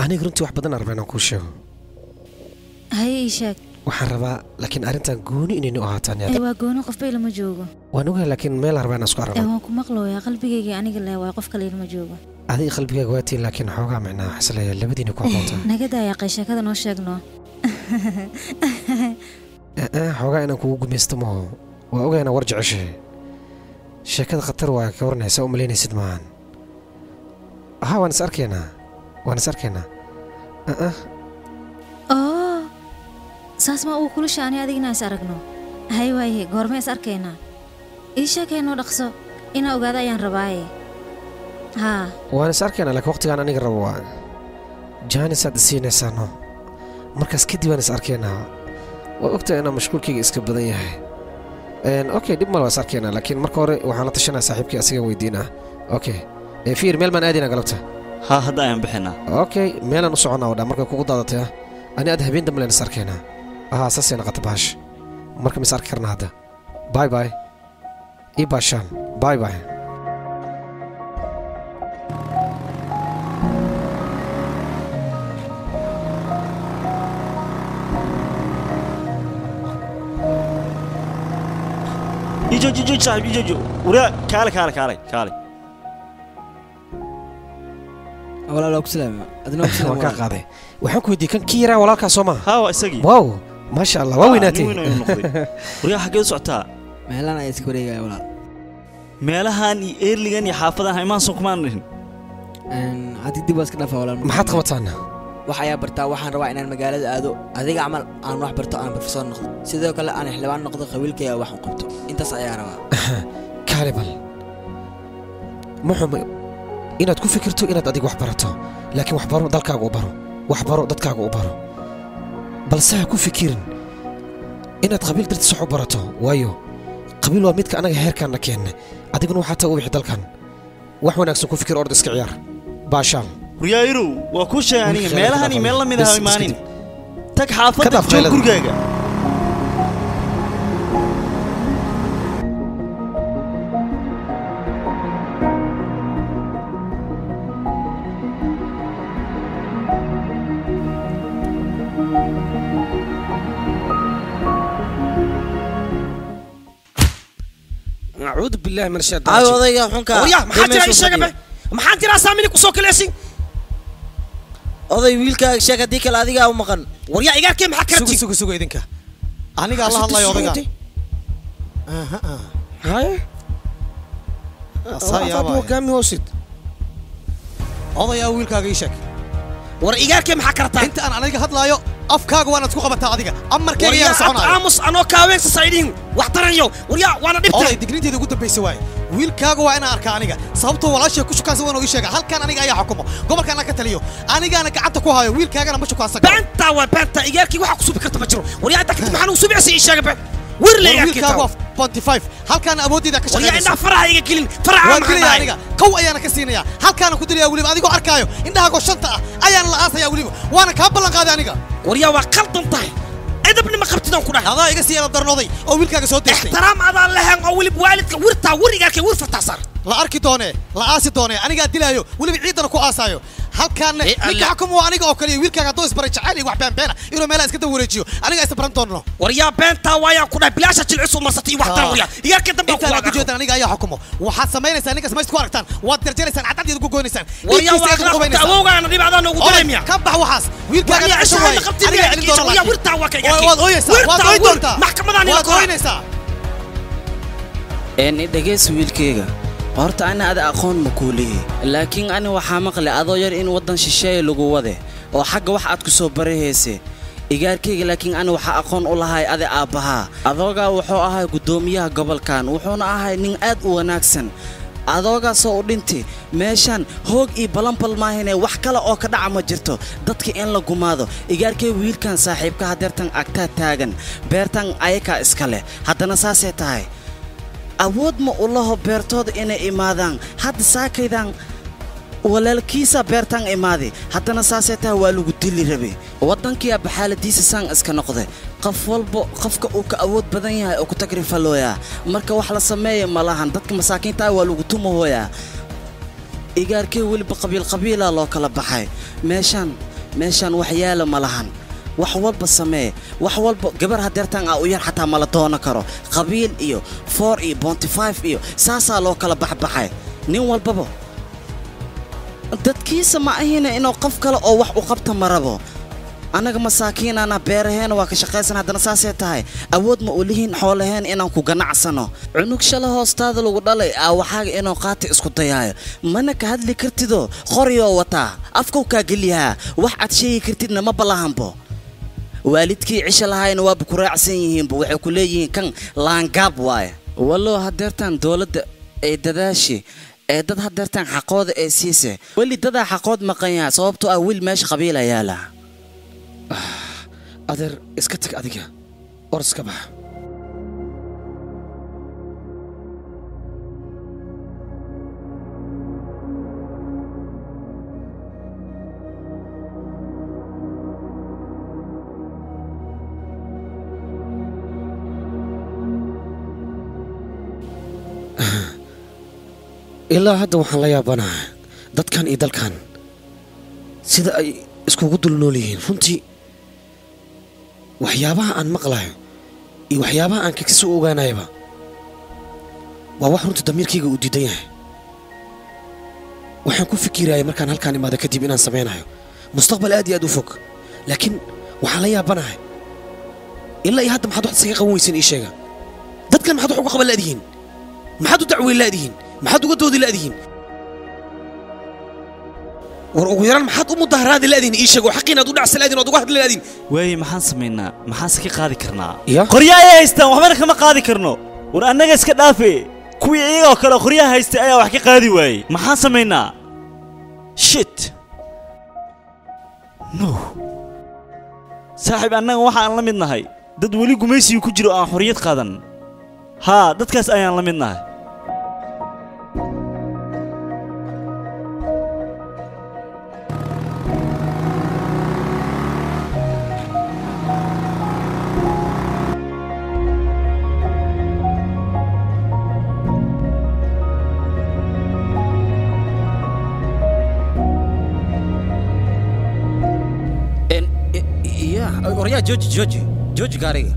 aniga runtii wax badan arbaa inaan kuu sheego haye ii sheeg waxaan rabaa laakiin arrintan gooni inaynu ahaataan waa gooni qofba ilama joogo waan ogahay laakiin meel arbaa inaan isku aragno waan ku maqlooyaa qalbigaygii aniga leh waa qof kale ilama joogo adiga qalbigaaga waatiin laakiin xoogaa micnaa xasilaya labadiina ku aqoontaa naga daayaqay sheekada noo sheegno xoogaa inaan kugu gumaysto maho waa ogahay inaan war jeceshahay sheekada khatar waa ka waranaysaa u malaynaysid maahan ها وانا ساركينا saas ma uu kula shaani adigina is aragno hay waaye goorma is arkayna ii sheekayno dhaqso ina ogaada ayaan rabaaye ها وانا ساركينا لك waqtigan aniga rabo waa jaanis aad siinaysaano markaas kadib waan is arkaynaa waa ogtahay inaan mashquulkayga iska badan yahay okay dib mal waa is arkaynaa laakiin marka hore waxaan la tashanaa saaxiibkii asiga weydiinaa okay fiir meel maan aadina galabta ها هذا ayaan bixinaa okay meelaan u soconaa wadhaa markay kugu daadatay ani aad habeen dambe leen is arkaynaa saasay noqota baash marka mis arki karnaa hadda باي باي ii baashaan باي باي يجو صاحبي يجو ورا كالي ولا لو كسلام أدنى كسلام وكا قاضي وحنكو يدي كان كيرا ولا كاسوما ها اسقي واو ما شاء الله واو ناتي وريا حقي سoctaa meelan ay isku wareegay walaal meelahan eerligan iyo xaafadan haymaan soo kumaan rihin hadi dib iska dhafa walaal maxaad qabataan waxa ay bartaa waxaan rabaa inaan magaalada aado adiga amal aan wax barto aan professor noqdo sidoo kale aan xilbaan noqdo qabiilkayga wax qabto intaas ayaa rabaa kaalibal muxuu inaad ku fikirto inaad adiga wax barato laakiin wax baro dalkaaga u baro wax baro dadkaaga u baro balse ha ku fikirin inaad qabiil dartiis wax u barato waayo qabiil waa midka anaga heerkaanna keenne adiguna waxaa taa u wixi dalkan wax wanaagsan ku fikir orda iska ciyaar baashaan riyaayiru waa ku sheegay aniga meelahan iyo meel la mid ah imaanin tag xaafadda joog gurigaaga أعوذ بالله من الشيطان الرجيم أيوة حنكا ويا محاتي أي شيء محاتي راسامي كسوك ليسي أضي ويلكا شيء ديك الأذية أو مقن وريا إيجار كم حكرتي سوق إذنك أنا قال الله يوضيك هاي صايا أبو كم يوسد أضي ويلكا جيشك ورا إيجار كم حكرتها أنت أنا قهد لا يو أفكار وأنا تكون قبتها هذيك أمر كيري يا صنع أمس أنا كاوين سعيدين واحترن يو وريا وأنا دبت أوه دقنتي ذو قد بيسواي ويل كاغو أنا أركانيجا صوبته ولا شيء كوش كان سوى نويشة هل كان أنا جاي حكمه قبل كان كتليو أنا قعدت كوها ويل كاغا أنا مش كواسك بنتا وبنتا إيجار كي واحد كسوب كرت بجرو وريا تكتب محنو سوبي عسي إيشة ورلي ويل كاغو 45 هل كان أبودي ذاك الشيء وريا عندنا فرع إيجا كلين فرع أنا كو أيانا كسينيا هل كان كدري يا ولي أديكو أركايو إنها كو شنطة أيانا لا أصلا يا ولي وأنا كابلا قاعد أنا وريا وقلت انتهي إذا بني ما قبتنا وكنا هذا يقصي أنا درنوضي أو ويل كاغو صوت احترام هذا اللهم أو ولي بوالدك ورتا وريا كي ورفة تصر لا أركي دوني لا آسي دوني أنا قاعد دلايو ولي بعيد أنا كو آسايو هل كان لك حكم وأنا أو كلي ويل كاغو دوس بريتش عالي واحد بين يرو ميلا إسكت وريجيو أنا قاعد استبرم دونو وريا بنتا ويا كنا بلاشة العصو مرستي واحد وريا يا كده أنت أنا كجوت أنا قاعد حكمه وحسمين إنسان نقص ما يسكوا أكتر وترجع إنسان عدد يدقوا إنسان وريا واقع أبوه أنا ريب هذا نقول إميا كبح وحاس ويل كاغو وريا عشان أنا قبتي وريا ورتا وكا ورتا محكمة أنا لقوا إن دقيس ويلكيغا horta ana ada aqoon ma kuuliye laakiin ana waxa maqlay adoo yar in wadan shisheeye lagu wade oo xagga wax aad ku soo barahayse igaarkayga laakiin ana waxa aqoon u lahay ade aabaha adooga wuxuu ahay gudoomiyaha gobolkan wuxuuna ahay nin aad u wanaagsan adooga soo dhinti meeshan hoog iyo balanbal maahine wax kale oo ka dhaca ma jirto dadka in la gumaado igaarkay wiilkan saaxiibka hadeertan agta taagan beertan ayaka iska leh haddana saasay tahay awood ma u laho beertooda inay imaadaan hadda saakaydan walaalkiisa beertan imaadi haddana saasay tahay waa lagu dili rabe waddankiiya baxaaladiisa saan iska noqday qof walba qofka uu ka awood badan yahay oo ku tagrifalooyaa marka wax la sameeya malahan dadka masaakiinta waa lagu tumahooyaa igaarkay weliba qabiilaa loo kala baxay meeshan meeshaan wax yaala ma lahan wax walba samee wax walba gabar hadeertaan aa u yar xataa mala doono karo qabiil iyo 4 iyo 25 iyo saasaa loo kala baxbaxay nin walbaba dadkiisa ma ahina inuu qof kale oo wax u qabta marabo anaga masaakiinana beeraheena waa ka shaqaysan haddana saasay tahay awood ma u lihiin xoolaheen inaan ku ganacsano cunug shala hoostaada lagu dhalay waxaaga inuu qaati isku dayaayo mana ka hadli kartido qoriyoo wataa afkow kaa geliyaa wax aad sheegi kartidna ma balahanbo waalidkii cisha lahayna waaba ku raacsan yihiinba waxay ku leeyihiin kan laangaab waaye wallo hadeertaan dowladda ay dadaashi ee dad hadeertaan xaqooda ay siise weli dadaa xaqood maqan yaha sababtoo ah wiil meesha qabiila yaala adeer iska tag adiga or iska bax ilaa hadda waxaan la yaabanahay dadkan iyo dalkan sida ay iskugu dul nool yihiin runtii waxyaabaha aan maqlayo iyo waxyaabaha aan ka soo ogaanayaba waa wax runtii damiirkayga uu diidan yahay waxaan ku fikirayay markaan halkaan imaado kadib inaan samaynayo mustaqbal aad iyo aad u fog laakiin waxaan la yaabanahay ilaa iyo hadda maxaad wax isaga qaban weyseen ii sheega dadkan maxaad wax uga qaban laadihiin maxaad u dacweyn laadihiin maxaad uga doodi laadihiin war ugu yaraan maxaad u mudaharaadi laadihiin ii sheeg oo xaqiin aad u dhacsan laadihiin ood uga hadli laadihiin waaye maxaan samaynaa maxaanse ka qaadi karnaa qoryaha ay haystaan waxbana kama qaadi karno war annaga iska dhaafe kuwii iyagoo kale qoryaha haystay ayaa wax ka qaadi waayey maxaan samaynaa shit no saaxiib annaga waxaan la mid nahay dad weli gumaysiga ku jiro aan xorriyad qaadan haa dadkaas ayaan la mid nahay Orya Joji gaariga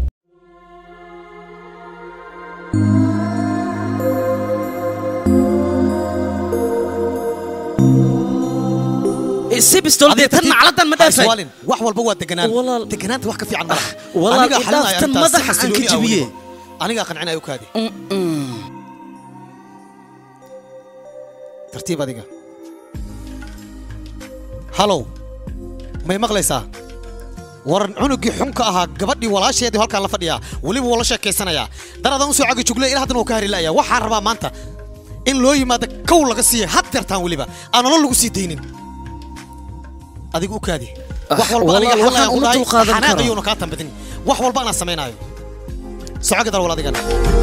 si bistolde tan macaladan ma dhaafay wax walba waa deganaanta wax ka fiican malaha aniga xalaaftan madaxa aan ka jabiye aniga qancinayo kaadi tartiib adiga halow may maqlaysaa waran cunugii xunka ahaa gabadhii walaasheedii halkaan la fadhiyaa weliba wala sheekaysanayaa daradan u soo cagi juglay ilaa haddana uu ka hari la'ayaa waxaan rabaa maanta in loo yimaado kow laga siiya had deertaan weliba aan nolol lagu sii daynin adiga u kaadi wax walba aniga halkaan u dhahay xanaaqayuuna kaa tambadin wax walba anaan samaynaayo socoga dar wal adigana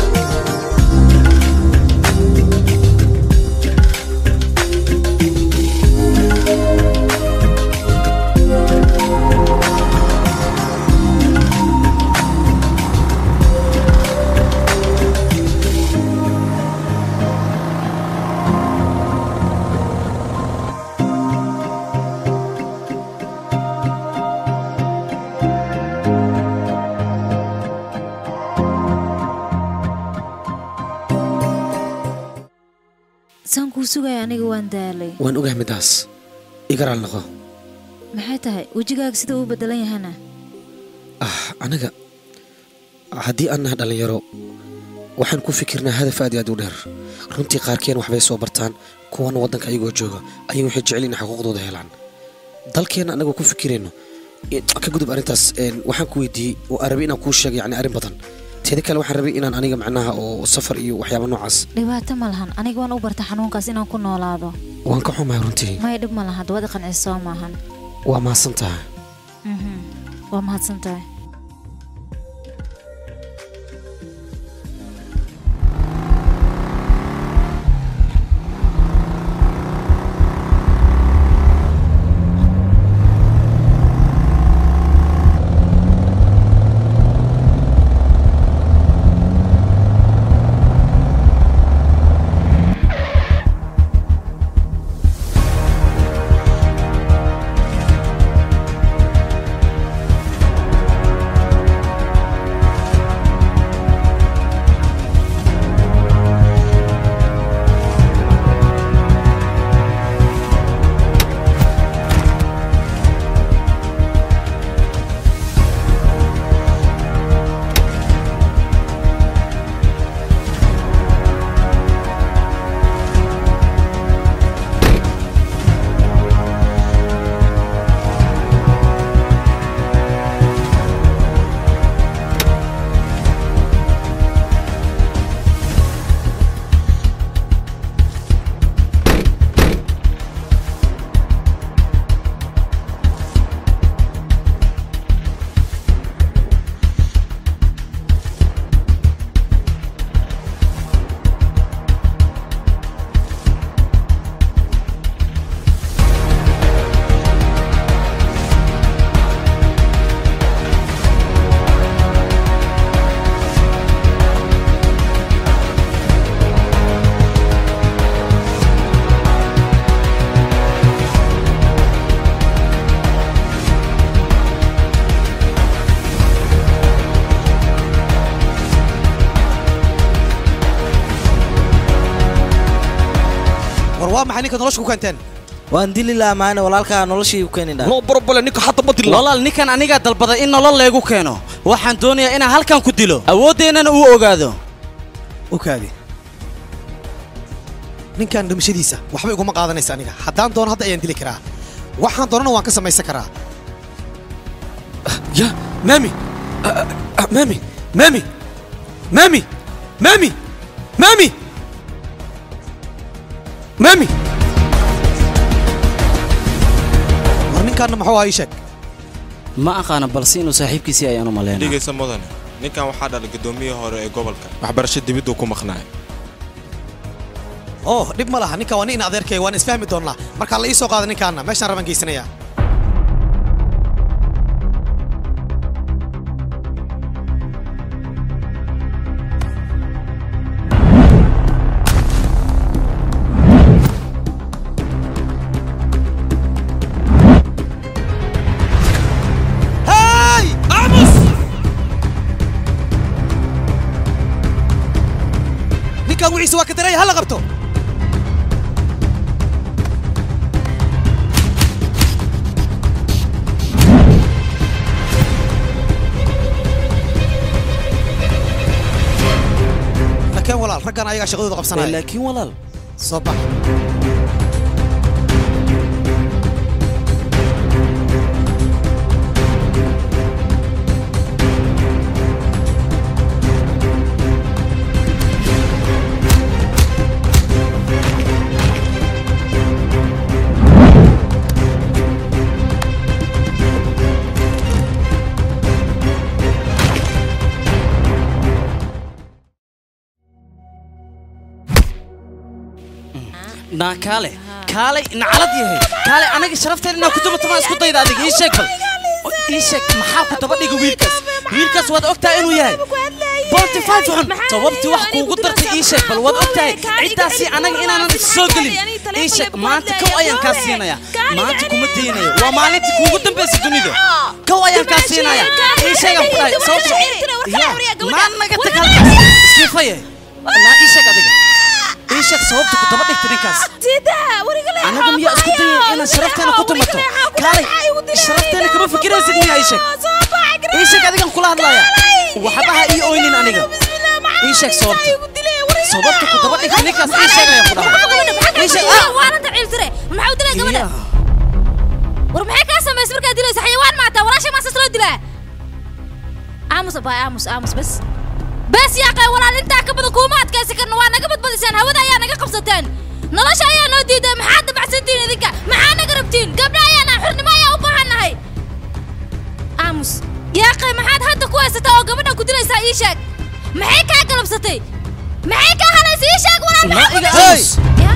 sugay aniga waan daalay waan ogahay midaas igaraal noqo maxay tahay wajigaaga sida uu bedelan yahana anaga haddii aan nahay dhalinyaro waxaan ku fikirnaa hadaf aad iyo aad u dheer runtii qaarkeen waxbay soo bartaan kuwana waddanka ayagoo jooga ayay waxay jecel in xuquuqdooda helaan dalkeena anagoo ku fikirayno ka gudub arrintaas waxaan ku weydiiyey oo arabi inaan kuu sheegay yani arrin badan teeda kale waxaan rabay inaan aniga macnaha oo safar iyo waxyaabo noocaas dhibaato ma lahan aniga waan u barta xanuunkaas inaan ku noolaado waan ka xumahay runtii maya dhib ma laha dawada qanciso maahan waa mahadsan tahay waa mahadsan tahay waa maxay ninka nolosha ku keenteen waan dili lahaa maana walaalkaa noloshii u keenin no problem ninka hadda ma dilo walaal ninkan aniga dalbaday in nolol leegu keeno waxaan doonayaa inaan halkan ku dilo awoodeennana uu ogaado okaadi ninkan dhimashadiisa waxba iguma qaadanaysa aniga haddaan doono hadda ayaan dili karaa waxaan doonana waan ka samaysan karaa ya mami mami mami mami mami mami mami war ninkaanna muxuu ahaa ii sheeg ma aqaana balse inuu saaxiibkiisii ayaan u maleynaa dhigaysa mudane ninkan waxaa dhalay gudoomiyihii hore ee gobolka waxbarasho dibiduu ku maqnaay oh dhib ma laha ninka waa nin adeerkay waan isfahmi doonnaa markaa la ii soo qaada ninkaanna meeshaan rabaan geysanayaa وعيسى وكدري هلا قبته لكن ولا رجعنا أيها شغله قبصنا لكن ولا صباح كالي نعرض يهي كالي أنا شرفت إنه كنت متما اسكت ضيد هذيك إيشك محاك تبدي ويلكس واد أكتا إنه يهي بونتي فايفون صوبتي وحكو قدرتي إيشك بل واد أكتا عداسي أنا سوقلي إيشك ما أنت كو أيان كاسينا يا ما أنت كومتينا يا وما أنت كو قدام بس الدنيا كو أيان كاسينا يا إيشك أبدا صوت ما أنا قلت لك كيف هي لا إيشك هذيك إيشك صوبتك تبدي تريكاس أنا قم يا أسكتي أنا شرفت أنا كنت متو كاري شرفت أنا كم فكرة زدني إيشك هذيك كلها ضايع وحبها إي أوينين أنا إيشك صوبتك تبدي تريكاس إيشك يا فلان إيشك وانا تعيل ترى محاول تلاقي قبله ورمحك أصلا ما يسمر كده دلوقتي حيوان معته وراش ما سسرود دلوقتي عاموس أبا عاموس بس يا أخي ولا أنت كبد حكومات كاسكرنا وأنا قبض بديسان هودا يا أنا قبضتين نلاش يا نودي ده محد بعسنتين ذيك معانا قربتين قبل يا أنا حرنا ما يا أبو عنا هاي عاموس يا أخي محد هذا كويس تاو قبلنا كنت لسه إيشك محيك هاي قلبستي محيك هلا إيشك ولا محد يا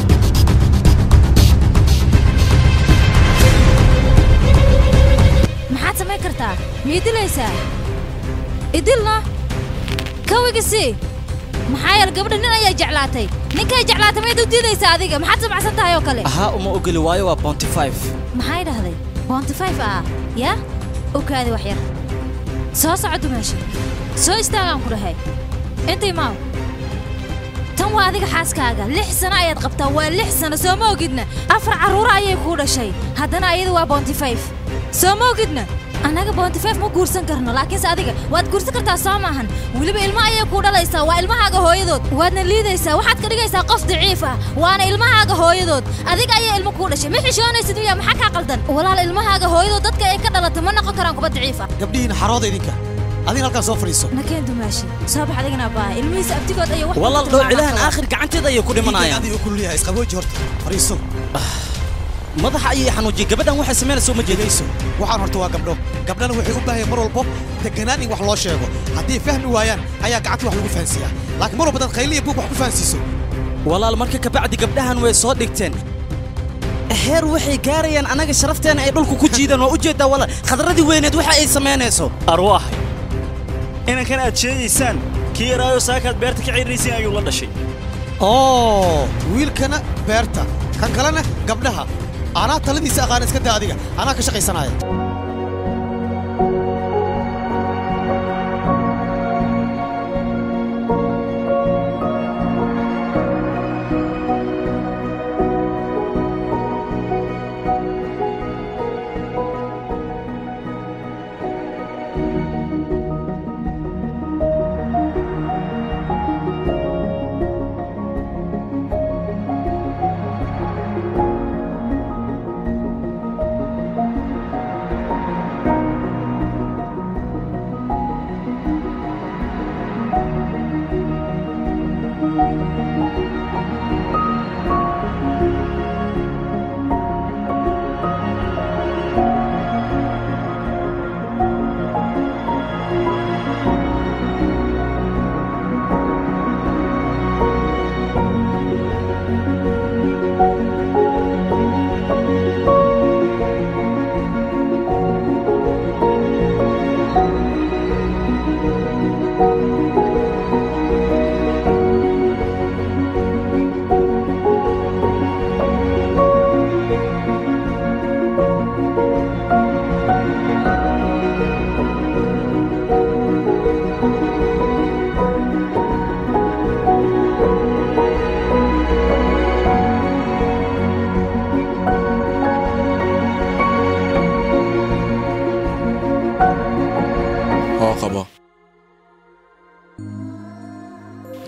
محد سمع كرتا ميدي ليسا إدلنا كويسي محايل قبل إننا يا جعلاتي نكاي جعلاتي ما يدودي ذي سادقة ما حد سمع سنتها يوكلي ها وما أقول وايو بونتي فايف محايل هذي بونتي فايف يا وكادي وحير سو صعدوا ماشي سو استاغام كل هاي انتي ماو تنو هذيك حاسكاغا لحسنا اياد قبتا ولحسنا سو ما وقدنا افر عرورة ايا كودا شي هادنا اياد وا بونتي فايف سو ما وقدنا أنا بونتي فايف ما قرصن كرنا لكن سأديك واد قرص كرتا سامحن ولبي إلما أيه كودا ليسا وإلما هاجا هويدود وادنا اللي ديسا واحد كده جيسا قف ضعيفة وأنا إلما هاجا هويدود أديك أيه إلما كودا شيء محي شو أنا سدويا محك عقلدن ولا إلما هاجا هويدود دتك أيه كده لتمنى قكران كبد ضعيفة قبلين حراض إذيك أدين هالكان صفريسو نكين دماشي صباح علينا باه الميس أبتكود أيه واحد والله لو علان آخر قعنتي ضيق كل منايا هذه كل ليها إسقابوي جورت فريسو ماذا حقيقي حنوجي قبل واحد سمينا سو مجيسو waxaan horta waa gabdhana waxay u baahan mar walba deganaan in wax loo sheego hadii fahmi waayaan ayaa gacanta wax lagu fahansiyaa laakiin mar walba dad khayliya buug wax ku fahansiiso walaal marka ka bacdi gabdhahan way soo dhigteen heer waxay gaarayaan anaga sharafteena ay dhulku ku jiidaan waa u jeedaa walaal khadradii weyneed waxa ay sameynayso arwaax inaan kan aad sheegaysaan kii yaraayo saakaad beerta ka ciiraysiin ayuu la dhashay wiilkana beerta kan kalena gabdhaha أنا تلدي سأقان إسكت هذيك أنا كشقي صنايع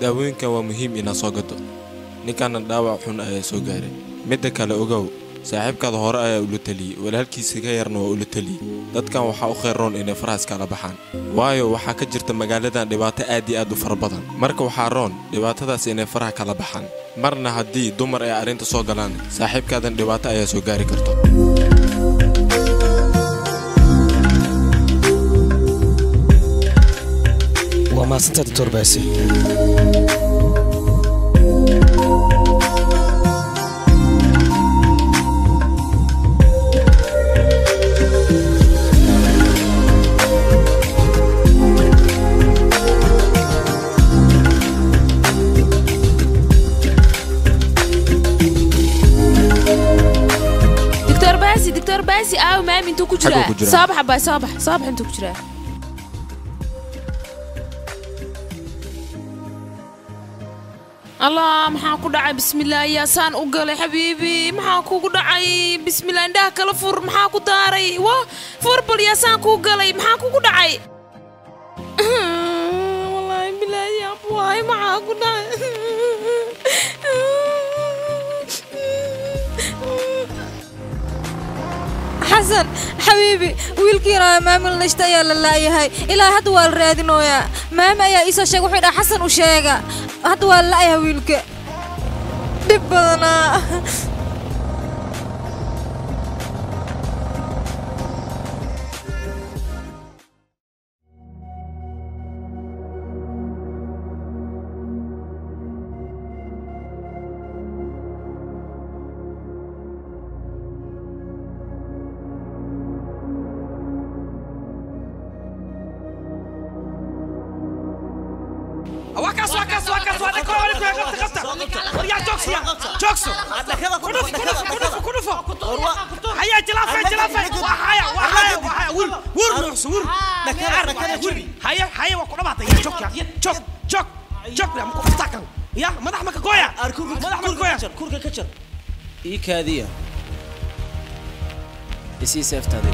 daawooyinkan waa muhiim inaad soo gato ninkaana dhaawac xun ayaa soo gaaray midda kale ogow saaxiibkaada hore ayaa ula taliyey walaalkiisa ka yarna waa ula taliyey dadkan waxaa u khayr roon inay farahaas kala baxaan waayo waxaa ka jirta magaaladan dhibaato aad iyo aad u fara badan marka waxaa roon dhibaatadaas inay faraha kala baxaan marna haddii dumar ay arrinta soo galaan saaxiibkaadan dhibaato ayaa soo gaari karto waa maasanta doctor baasi دكتور باسي أو ما من توكو جرا صباح باي صباح انتو جرا الله محاكو دعي بسم الله يا سان أقلي حبيبي محاكو دعي بسم الله عندك الفور محاكو داري فوربل يا سان كو قلي محاكو دعي والله بالله يا أبواي محاكو دعي حسن حبيبي ويلكينا مامل نشتايا لله هاي إلى هدوى الرادنويا ماما يا إيسا شيخ وحيدا حسن وشيخا هدوى الله ويلك دبنا إيكادية إسي سيفت هذه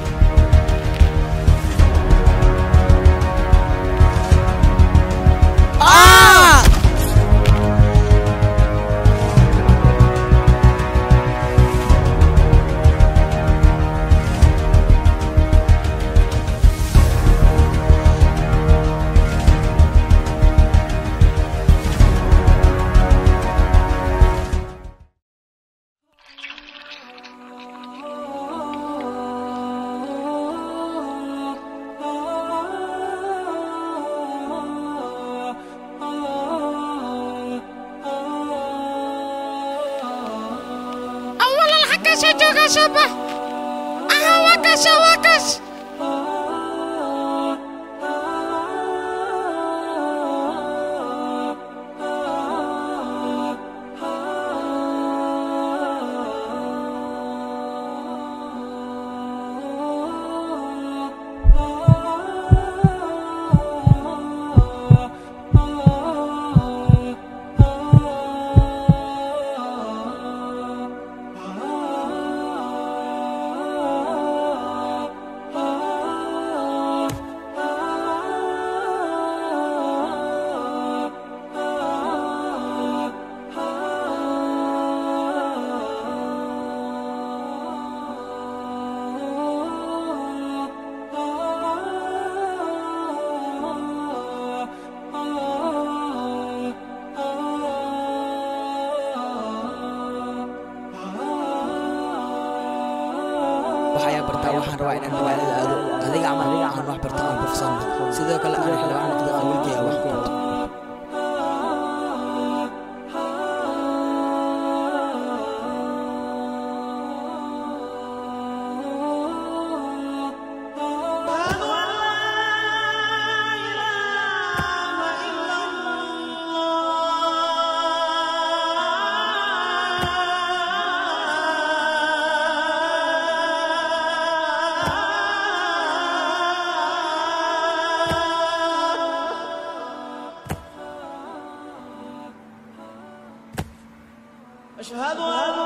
أشهد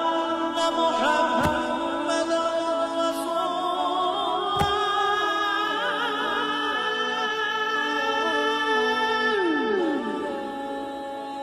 أن محمد رسول الله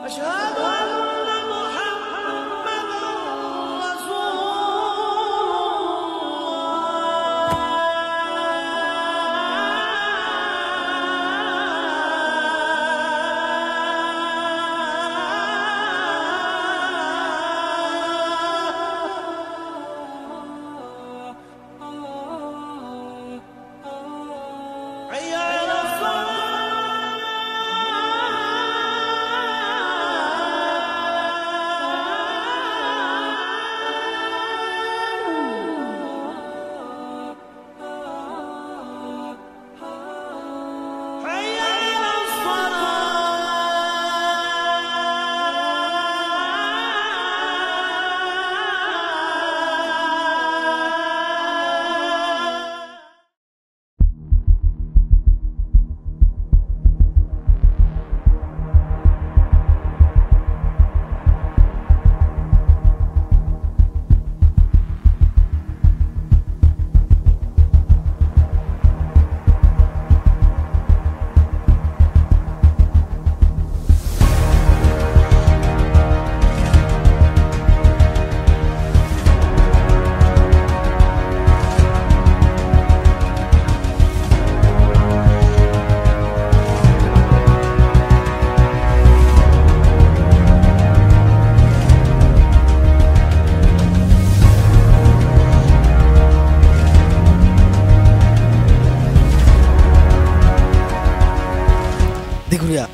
دقريا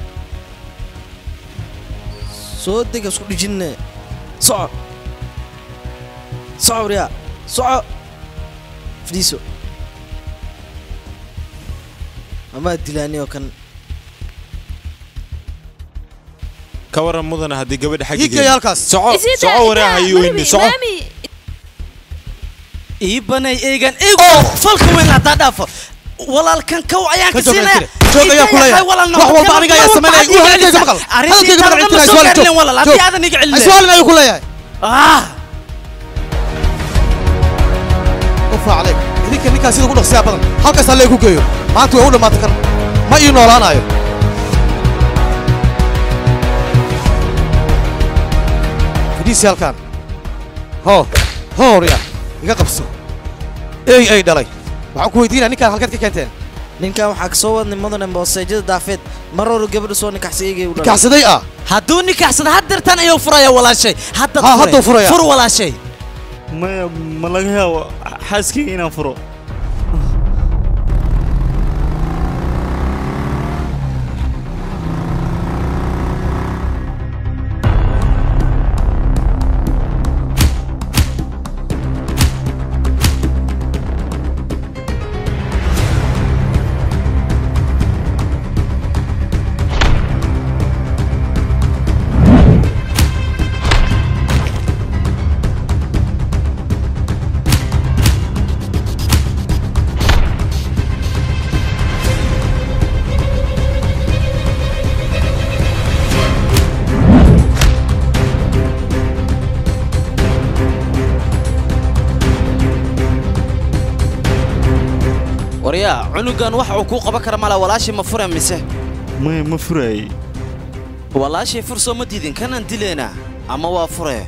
صوتك اسكو دجنة صعب صعب ريا صعب فديسو أما الدلاني وكان كورا مدن هدي قبل حاجة يجي يالكاس سعو وراها يويني سعو إيباني إيجان إيجو فلك وين لا تدافع والله كان كو عيان كسينا جوجا يا كليا wax walba aniga ayaa sameeyay uu halkayga maqal halkayga maqal inta su'aal والله هذه هذا نيجي عليه su'aal ay كليا ufa عليك idinka ninka sida ku dhaqsiya badan halkaas hal ay ku geeyo maanta way u dhamaatay kan ma ii noolaanayo fidis halkan ho riya iga qabso ay dhalay waxaan ku weydiinaa ninkaan halkaad ka keenteen ninkan waxaa kasoo wadnay mudane booseejada daafeed mar hore gabadha soo nikaxsigay u nikaxsaday hadduu nikaxsada haddeertan ayuu furaya walaashay hadduu furaya fur walaashay ma laga yaabo xaaskayga inaan furo وريا عنقان وحو كو قبا كرا مالا ولاشي ما فرا ميسه ما فراي ولاشي فرصه ما ديدين كان ديلينا اما وا فرا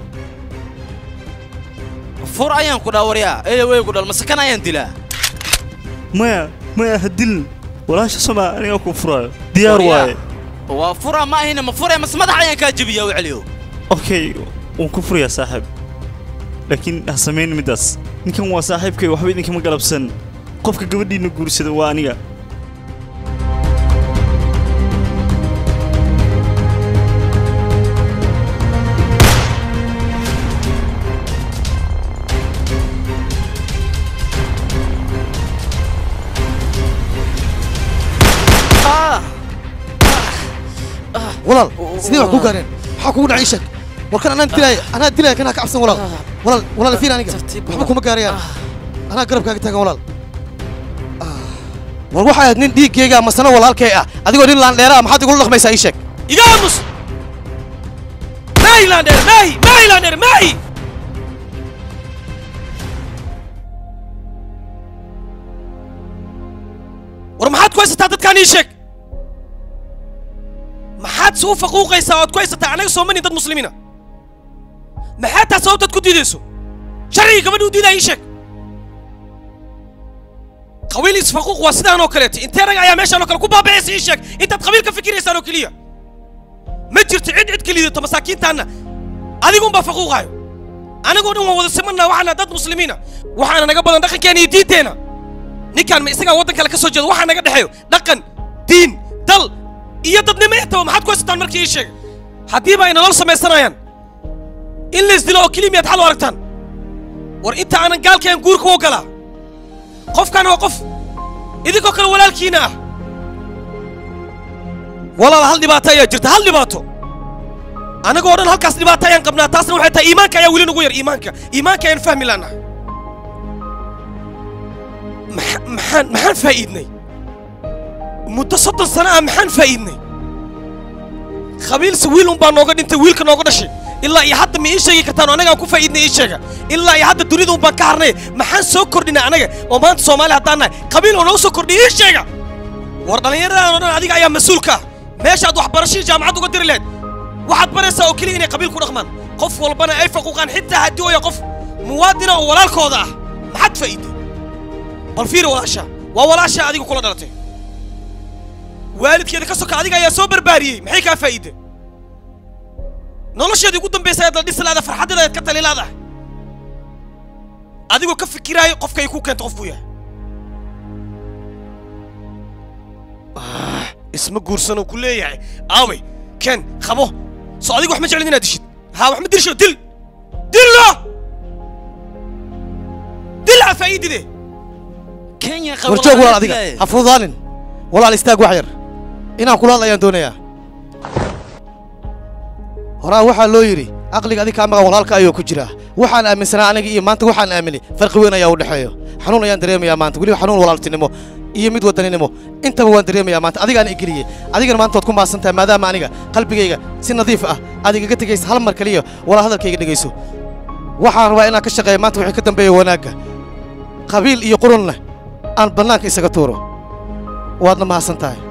فر ايان كدا وريا اي وي كدا مسكن ايان ديلا ما هدل ولاشي سما اني اكو فرا ديار واي وا فرا ما هنا ما فرا مس مدح ايان كاجبيا وعليو اوكي وكفر يا صاحب لكن هسمين مداس يمكن وا صاحبكي وحبي يمكن ما قلبسن qofka gabadhiina guursada waa aniga walaal sidee wax ku gaareen waxa kugu dhacay shak warkan anaa dilay kana ka cabsan walaal fiir aniga waxba kuma gaarayaan anaa garabkaaga taagan walaal war waxa aad nin dhiigayga masana walaalkay ah adigoo nin laan dheeraa maxaad igu dhaqmaysaa ii sheeg iga aamus Maylander war maxaad ku haysataa dadkaan ii sheeg maxaad سوف فقوق يساعد كويس أنا سومني ضد مسلمين ما حتى صوتك كنت يدسو شرعي كمان ودي لا يشك قبيل يسفقوق واسدان وكلتي انت رجع يا ماشي انا كوبا بيس يشك انت قبيل كفكر يسانو كليه ما جرت عد كليه انت مساكين تاعنا اديكم بفقوق هاي انا قلت ودا سمنا waxana dad muslimiina waxana naga badan dhaqankeena iyo diinteena ninkan ma isaga wadan kale ka soo jeedo waxa naga dhaxeeyo dhaqan diin dal iyo dadnimo inta maxaad ku haystaan markii sheeg hadii ba inay nolol sameeysanayaan in la isdilo kaliya xal aragtaan war inta aan gaalkeen guurka u galaa qofkan waa qof idinkoo kale walaalkiina ah walaal hal dhibaato ayaa jirta hal dhibaato anagoo dhan halkaas dhibaato ayaan qabnaa taasna waxay tahay iimaanka ayaa weli nagu yar iimaanka ayaan fahmi laanahay maxaan faa'iidnay muddo 30 sano ah maxaan faa'iidnay qabiilsi wiil unbaa nooga dhintay wiilka nooga dhashay ilaa iyo hadda ma ii sheegi kartaan anaga ku faa'iidnay ii sheega ilaa iyo hadda dunida unbaan ka harnay maxaan soo kordhinay anaga oo maanta Soomaali haddaan nahay qabiil oo noo soo kordhiyay ii sheega war dhalinyarada oo dhan adiga ayaa mas'uulka meeshaad waxbarashada jaamacad uga diri lahayd waxaad baraysaa oo kaliya inay qabiil ku dhaqmaan qof walbana ay faquuqaan xitaa haddii oo qof muwaadina oo walaalkooda ah maxaad faa'iiday bal fiir walaasha waa walaasha adigu kula dhalatay waalidkeeda ka soka adiga ayaa soo barbaariyay maxay ka faa'iiday nolosheedii ugu dambeysay aad dhis laada farxadeeda ka talilaada adigoo ka fikiraayo qofka ay ku keento qofku yahay isma guursano ku leeyahay aaway kan khabo soo adigu wax ma jeclin inaad dishid ها wax ma dirsho dil faa'iido de Kenya qabo warjoog walaal adiga ha fududaanin walaal istaag wax yar inaan kula hadlayaan doonayaa horaa waxaa loo yiri aqliga adiga ama walaalka ayuu ku jira waxaan aaminsanaa aniga iyo maanta waxaan aaminay farqi weyn ayaa u dhaxeeyo xanuun ayaan dareemayaa maanta wali xanuun walaaltinimo iyo mid wadaninimo intaba waan dareemayaa maanta adiga aan igeliye adigana maanta waad ku maasantahay maadaama aniga qalbigayga si nadiif ah adiga ga tagays hal mar kaliya wala hadalkayga dhageyso waxaan rabaa inaan ka shaqeeyo maanta wixii ka dambeeyo wanaaga qabiil iyo qurunna aan banaanka isaga tuuro waadna maasantahay